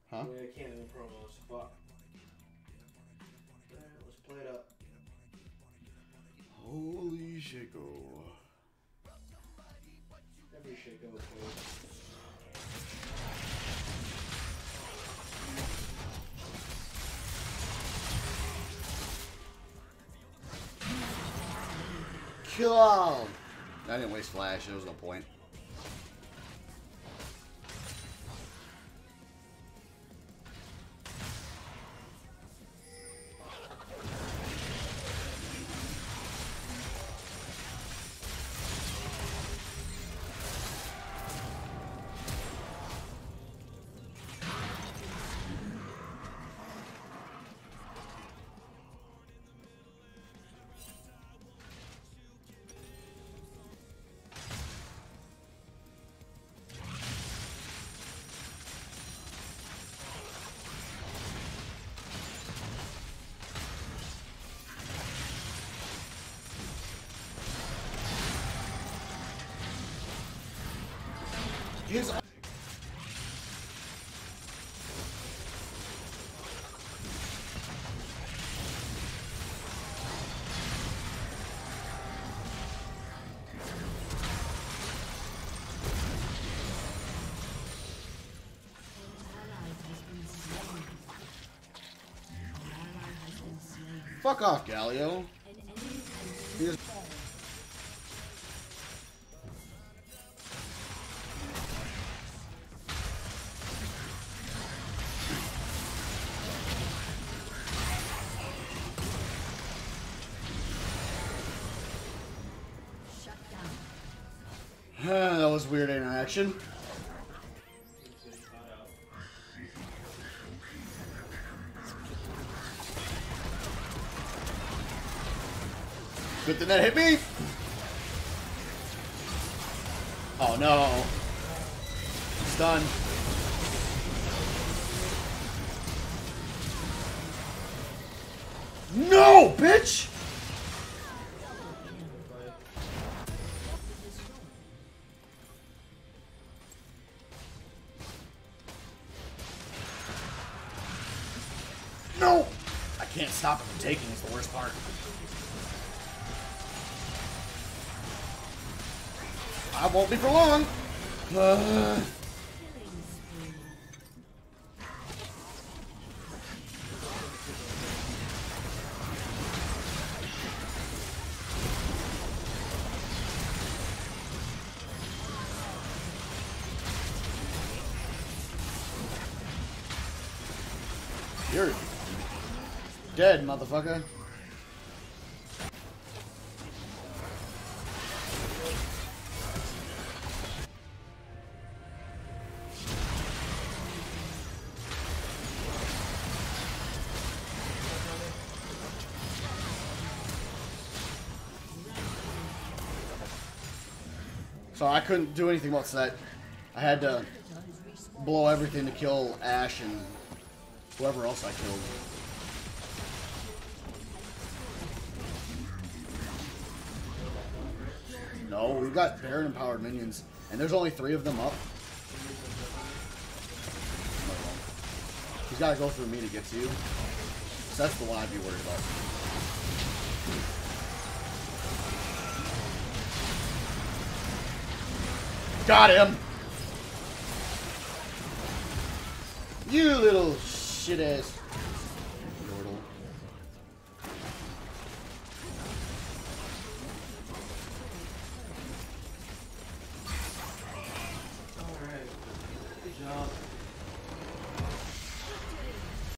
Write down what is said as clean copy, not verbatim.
Huh? Yeah, I can't do promos. Fuck. Alright, let's play it up. Holy shit-go. Every shit goes good. Kill! I didn't waste flash, there was no point. His fuck off, Galio. That was weird interaction. Good thing that hit me. Oh no. Stun. No, bitch! No! I can't stop it from taking is the worst part. I won't be for long. You're dead, motherfucker. So I couldn't do anything about that. I had to blow everything to kill Ashe and whoever else I killed. No, we've got Baron empowered minions, and there's only 3 of them up. He's got to go through me to get to you. So that's the one I'd be worried about. Got him! You little shit ass.